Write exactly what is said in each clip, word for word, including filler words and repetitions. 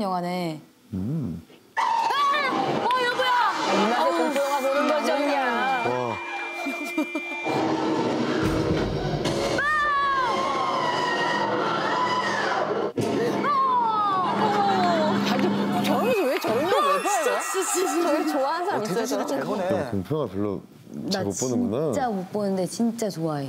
영화네. 음. 아! 어 여보야. 이만한 공포 영화 보는 거죠 그냥. 와. 저기서 왜 저런 걸 왜 봐요? 저희 좋아하는 사람 있어요? 진짜 잘 보네. 야, 공포영화 별로 잘 못 보는구나. 진짜 못 보는데 진짜 좋아해.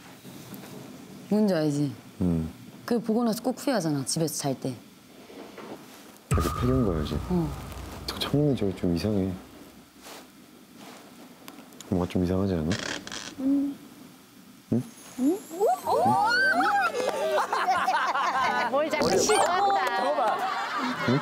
뭔지 알지? 음. 그 보고 나서 꼭 후회하잖아. 집에서 잘 때. 이렇게 패는 거야지. 어. 저 창문이 저기 좀 이상해. 뭔가 좀 이상하지 않아? 음. 응? 응? 뭘 자꾸 시도한다. 응?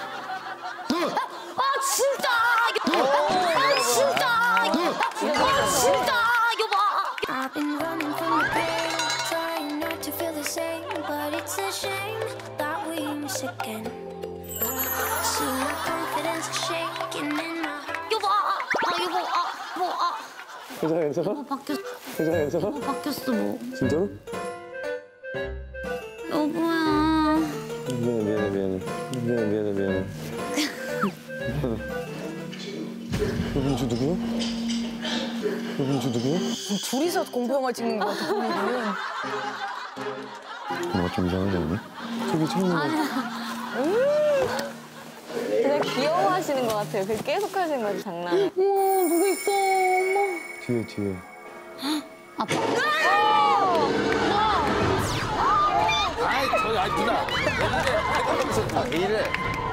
아 진짜! 아 진짜! 아 진짜! 여봐! I've been running from the pain, trying not to feel the same, but it's a shame that we miss again. See my confidence shaking in my. 여봐! 아 여보 아 뭐 아. 괜찮아 괜찮아? 뭐 바뀌었. 괜찮아 괜찮아? 뭐 바뀌었어 뭐. 진짜로? 여보야. 미안해 미안해 미안해 미안해 미안해 미안해. 여분주 누구야? 여분주 누구야? 둘이서 공포 영화 찍는 거 같아. 뭔가 좀 이상하지 않니? 저기 창문. 그냥 귀여워하시는 것 같아요. 그 계속 하시는 거죠, 장난을. 어 누구 있어 엄마. 뒤에 뒤에. 아빠. 아이, 저기, 아이, 누나. 왜 이래? 왜 이래?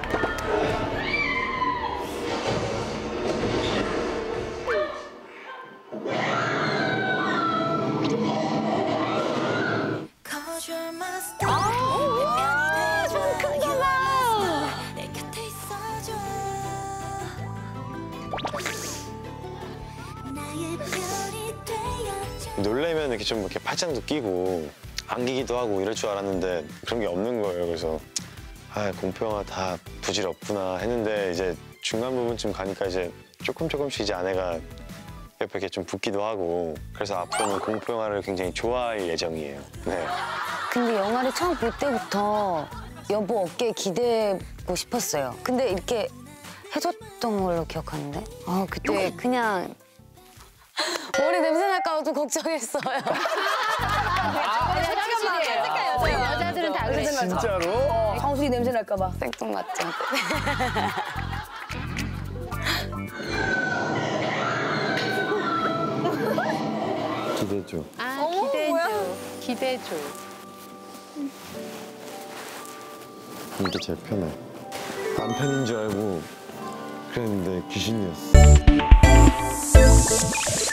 Cause you're my star. 아, 좀 큰가 봐. 내 곁에 있어줘. 나의 별이 되어줘. 놀래면 이렇게 좀 이렇게 팔짱도 끼고 안기기도 하고 이럴 줄 알았는데 그런 게 없는 거예요. 그래서 아 공포 영화 다 부질없구나 했는데 이제 중간 부분쯤 가니까 이제 조금 조금씩 이제 아내가 옆에 이렇게 좀 붙기도 하고 그래서 앞으로는 공포 영화를 굉장히 좋아할 예정이에요. 네. 근데 영화를 처음 볼 때부터 여보 어깨에 기대고 싶었어요. 근데 이렇게 해줬던 걸로 기억하는데? 아 그때 그냥 머리 냄새 날까 봐 걱정했어요. 잠깐만. 여자들은 다 그러는 거죠. 진짜로? 성수리 냄새 날까 봐. 생뚱맞죠. 기대죠. 아, 기대줘. 기대줘. 이게 제일 편해. 남편인 줄 알고 그랬는데 귀신이었어.